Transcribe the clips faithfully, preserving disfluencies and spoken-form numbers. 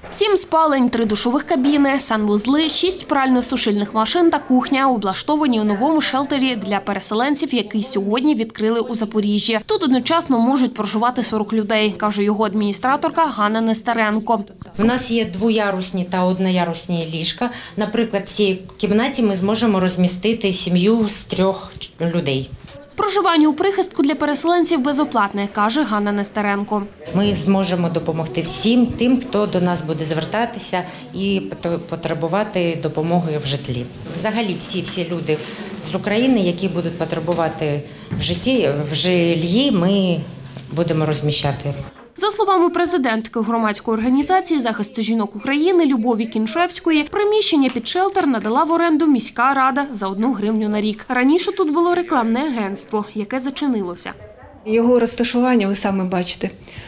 Сім спалень, три душових кабіни, санвузли, шість прально-сушильних машин та кухня облаштовані у новому шелтері для переселенців, який сьогодні відкрили у Запоріжжі. Тут одночасно можуть проживати сорок людей, каже його адміністраторка Ганна Нестеренко. У нас є двоярусні та одноярусні ліжка. Наприклад, в цій кімнаті ми зможемо розмістити сім'ю з трьох людей. Проживання у прихистку для переселенців безоплатне, каже Ганна Нестеренко. Ми зможемо допомогти всім тим, хто до нас буде звертатися і потребувати допомоги в житлі. Взагалі всі-всі люди з України, які будуть потребувати в житті, в жильї, ми будемо розміщати. За словами президентки громадської організації захисту жінок України Любові Кіншевської, приміщення під шелтер надала в оренду міська рада за одну гривню на рік. Раніше тут було рекламне агентство, яке зачинилося. Його розташування, ви самі бачите,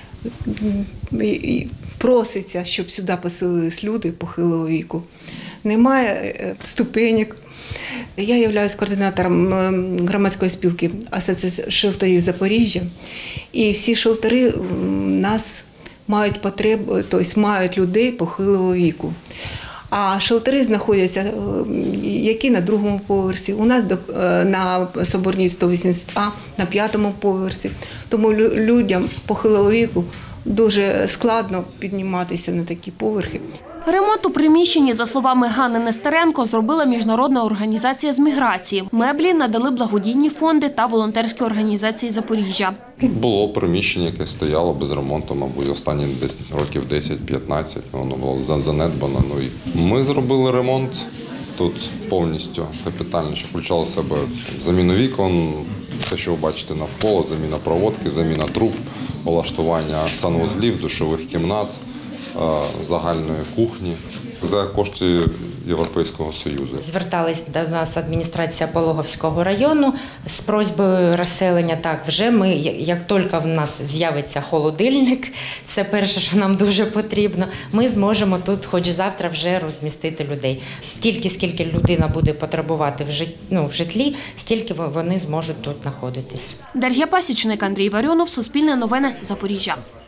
проситься, щоб сюди поселились люди похилого віку. Немає ступенек. Я являюсь координатором громадської спілки Асоціації шелтерів Запоріжжя. І всі шелтери у нас мають потребу, тобто мають людей похилого віку. А шелтери знаходяться, які на другому поверсі. У нас на Соборній сто вісімдесят А, на п'ятому поверсі. Тому людям похилого віку дуже складно підніматися на такі поверхи. Ремонт у приміщенні, за словами Ганни Нестеренко, зробила міжнародна організація з міграції. Меблі надали благодійні фонди та волонтерські організації Запоріжжя. Тут було приміщення, яке стояло без ремонту, мабуть, останні років десять-п'ятнадцять. Воно було занедбано. Ну, і ми зробили ремонт тут повністю капітально, що включало в себе заміну вікон, те, що ви бачите навколо, заміна проводки, заміна труб, облаштування санвузлів, душових кімнат, загальної кухні за кошти Європейського Союзу. Зверталась до нас адміністрація Пологовського району з просьбою розселення. Так, вже ми, як тільки в нас з'явиться холодильник, це перше, що нам дуже потрібно, ми зможемо тут хоч завтра вже розмістити людей. Стільки, скільки людина буде потребувати в, жит... ну, в житлі, стільки вони зможуть тут знаходитись. Дар'я Пасічник, Андрій Варіонов, Суспільне новини, Запоріжжя.